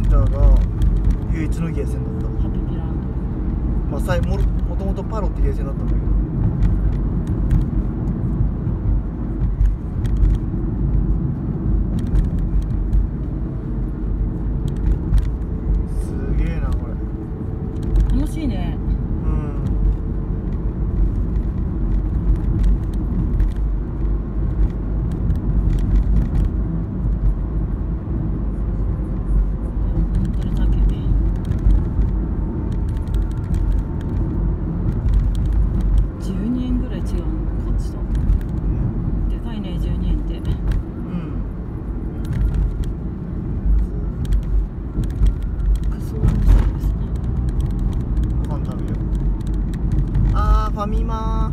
ターが唯一のゲーセンだった。 ハピピランまあもともとパロってゲーセンだったんだけど、すげえなこれ。 楽しいね。 ファミマ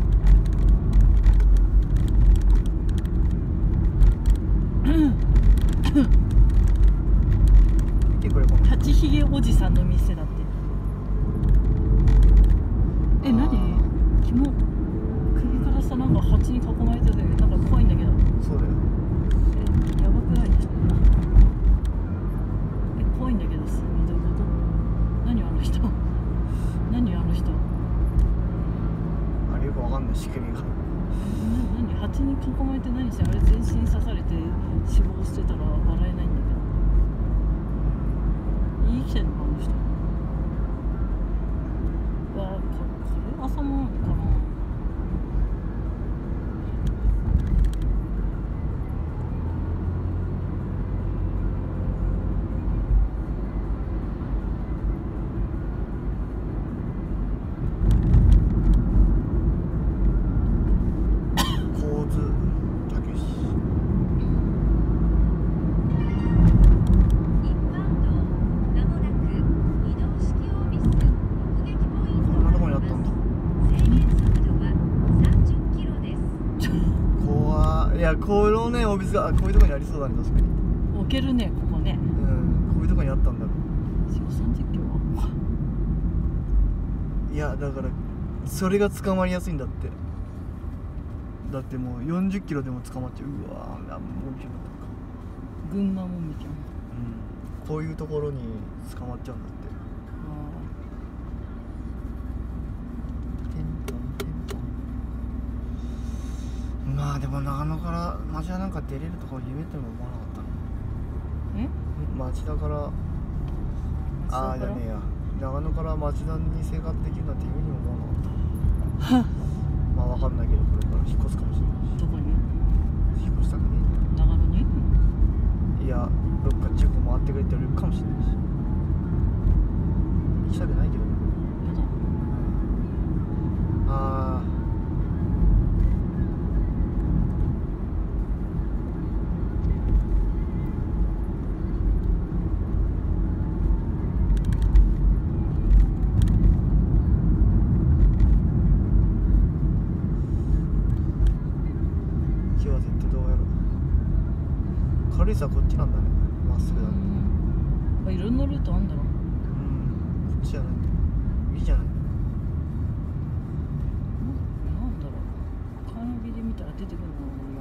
結構立ちひげおじさんの店だって。え、何？肝首からさ、なんか蜂に囲まれてて、なんか怖いんだけど。 そうだよ。 え、やばくない？え、怖いんだけどさ、どういうこと？何あの人？何あの人？ よくわかんない仕組みが。 何蜂に囲まれて何して、あれ全身刺されて死亡してたら笑えないんだけど。生きてんのかあの人。わあ、これ朝もかな。 いや、このね、オフィスがこういうとこにありそうだね、確かに。 置けるね、ここね。 こういうとこにあったんだろう。30キロ。 いや、だからそれが捕まりやすいんだって。だってもう40キロでも捕まっちゃう。うわー、もみちゃんだったか。 群馬もみちゃん。 こういうところに捕まっちゃうんだって。まあでも長野から町田なんか出れるとか夢っても思わなかったの。町田からじゃねえや、長野から町田に生活できるなんて夢にも思わなかった。まあわかんないけど、これから引っ越すかもしれないし。 どこに？ 引っ越したくねえ。 長野に？ いや、どっか地方回ってくれって言われるかもしれないし。行きたくないけど。 やだ。 軽井沢こっちなんだね。まっすぐだね。 いろんなルートあんだろ。 こっちじゃないんだ。右じゃないんだ。 なんだろう。カーナビで見たら出てくるの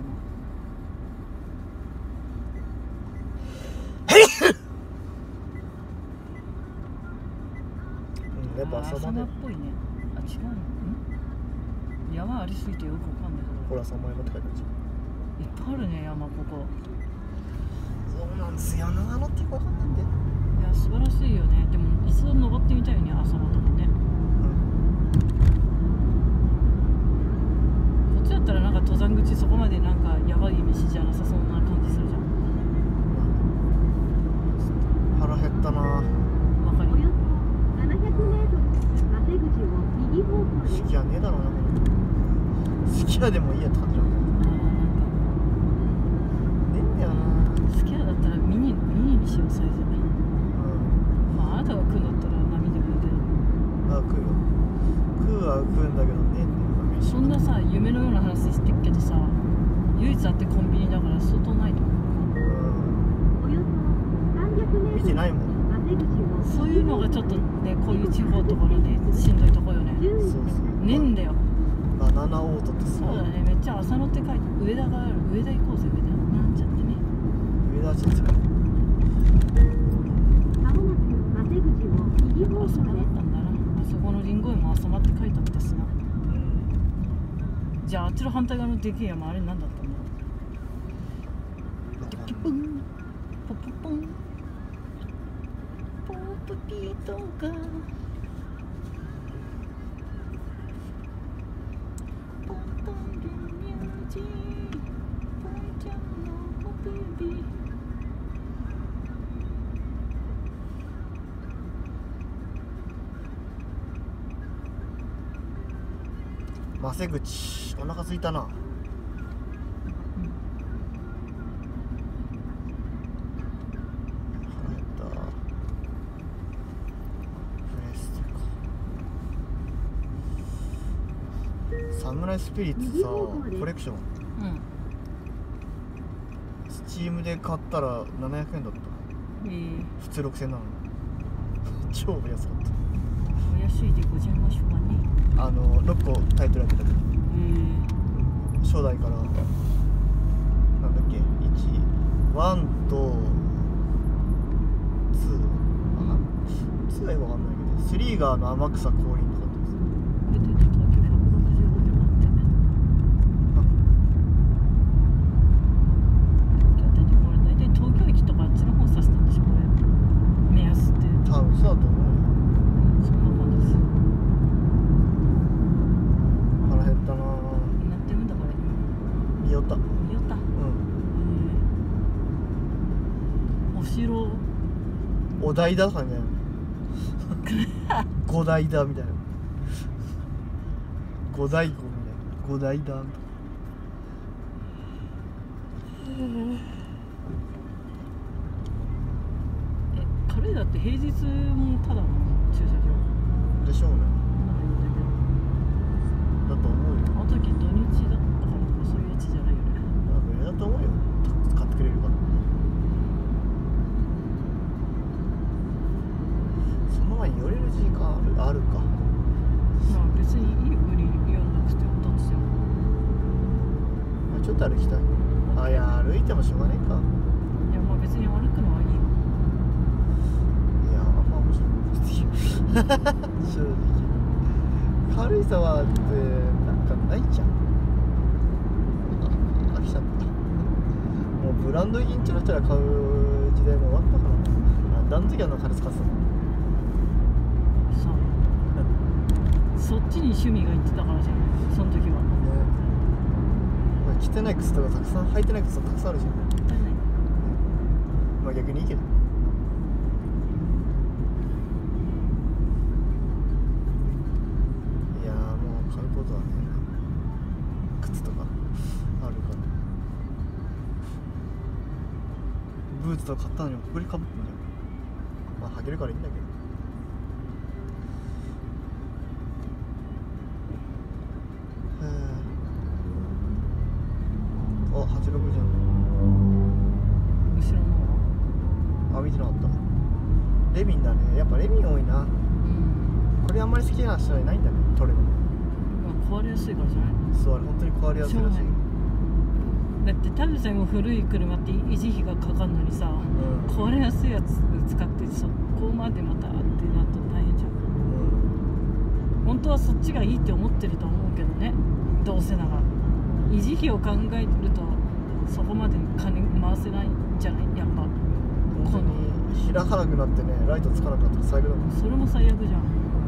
やっぱ朝っぽいね。あ、違うの？山ありすぎてよくわかんないけど。 ほら、3枚持って書いてあるじゃん。 いっぱいあるね、山ここ。 そうなんですよ。長野ってよくわかんないんだよ。 いや、素晴らしいよね。でも一度登ってみたいよね、朝間とかね。こっちだったらなんか登山口そこまでなんかやばい道じゃなさそうな感じするじゃん。 腹減ったな。 わかる。 好きやねえだろうな、これ。好きやでもいいやって感じだもん。ねえんだよな。 好きやだったらミニにしよう、サイズ。まあ、あなたが食うんだったら波でもいいけど。 食うよ。食うんだけどねえんだよ。 そんなさ、夢のような話してるけどさ、唯一あってコンビニだから相当ないと思う。 見てないもん。 そういうのがちょっとね、こういう地方ところでしんどいとこよね。 そうそう。 ねえんだよ。 バナナオートってさ。 そうだね、めっちゃ朝のって書いて、上田がある。上田行こうぜ、上田。なんちゃってね。 上田ちょっと浅間だったんだな。あそこのリンゴ園も浅間って書いてあったしな。じゃああっちの反対側のでけえ山あれ何だったんだろう。ピポンポポポンポプピートがポンポンリミュージーポンちゃんのポピビーマセ口、お腹すいたな。腹減った。プレステか。サムライスピリッツさ、コレクション。スチームで買ったら700円だった。普通6000円なの。超安かった。 お安いでございましょうかね。 6個タイトルやってたけど、初代からなんだっけ、1と2はよくわかんないけど、3が天草降臨とかってこれで東京165キロなんてね。東京ってこれ大体東京駅とかあっちの方指したんでしょこれ。目安って多分そうだと思うよ。 そんな感じですよ。 腹減ったな。 なってるんだこれ。 見よった。 見よった。お城。 お台だかね。五台だみたいな。五台湖みたいな。五台だみたいな。 軽井沢って平日もただの駐車場でしょうね。だと思うよ。 あの時土日だったからそういうやつじゃないよね。 だと思うよ。買ってくれるから。その前に寄れる時間あるか。 まあ別にいいよ無理言わなくてもどっちでも。 ちょっと歩きたい。いや歩いてもしょうがねえか。 いやまあ別に歩くのはいいよ。 いやまあ面白い。正直軽井沢ってなんかないじゃん。飽きちゃった。もうブランド品ちゃらちゃら買う時代も終わったからな。あの時金使ってたの。 さあそっちに趣味がいってたからじゃんその時は。 ね、着てない靴とかたくさん履いてない靴とかたくさんあるじゃん。まあ逆にいいけど。いやもう買うことはね靴とかあるから。ブーツとか買ったのにここにかぶってんじゃん。まあ履けるからいいんだけど。あ、86じゃん。 後ろの方。 あ、見てなかった。レミンだね。やっぱレミン多いな。これあんまり好きな人はいないんだね。取るの。 まあ壊れやすいからじゃない。 そう、あれ本当に壊れやすいらしい。 だって田辺さんも古い車って維持費がかかるのにさ、壊れやすいやつ使ってそこまでまたってなったら大変じゃん。本当はそっちがいいって思ってると思うけどね。どうせなら維持費を考えるとそこまで金回せないんじゃないやっぱ。 本当に開かなくなってね、ライトつかなくなったら最悪だもん。 それも最悪じゃん。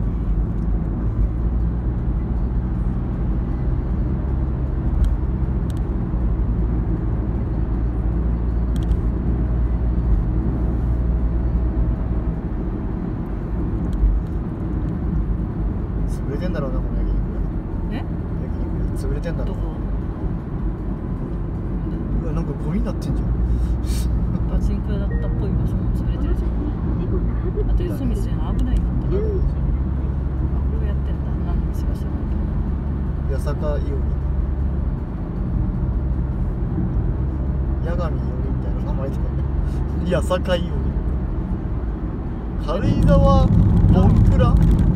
潰れてんだろうな、この焼肉屋。焼肉屋潰れてんだろう。 どこ？ うわ、なんかゴミになってんじゃん。 パチンコ屋だったっぽい場所も潰れてるじゃん。あとよそ見せ危ないんだったから。あ、これをやってんだ。何の店か知らないけど。 八坂伊織、八神伊織みたいな名前で八坂伊織。軽井沢ボンクラ